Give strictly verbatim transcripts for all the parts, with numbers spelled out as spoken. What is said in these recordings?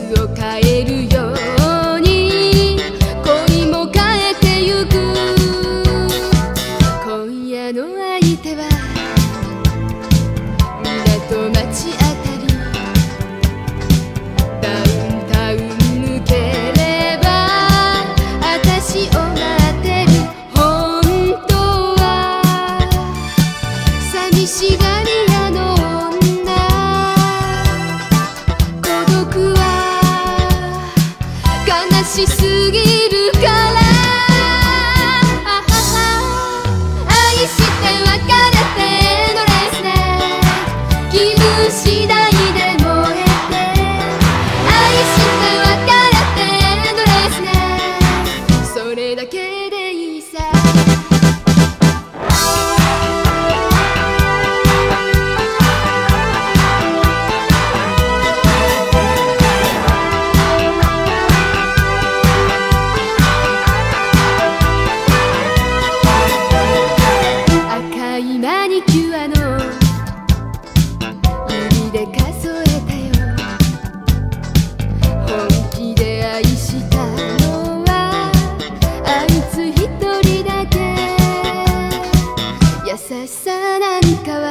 つを変えるように恋も変えてゆく。今夜の相手は港町あたり、ダウンタウン抜ければ私を待ってる。本当は寂しがり屋の女、孤独は悲しすぎるから。愛して別れてエンドレスで気分次第で燃えて、愛して別れてエンドレスでそれだけでいいさ。赤いマニキュアの指で数えたよ。本気で愛したのはあいつ一人だけ。優しさなんかは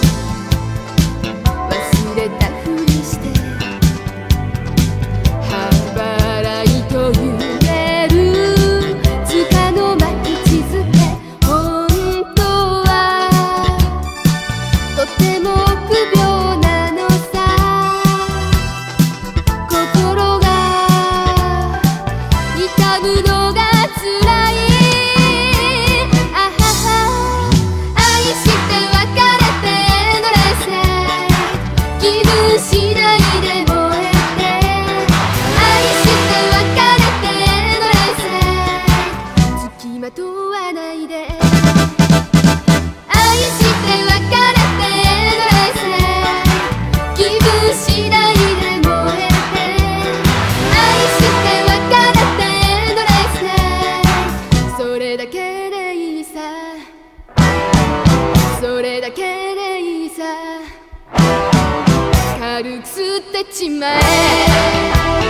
忘れたふりして、半払いと言えるつかの間に続け。本当はとても臆病なのさ。心が痛むのがつらい。あはは愛して別れてエンドレスで気分次第で燃えて、愛して別れてエンドレスで付きまとわないで。愛して別れてエンドレスで気分次第で燃えて、愛して別れてエンドレスでそれだけでいいさ。それだけでいいさ。軽く吸ってちまえ。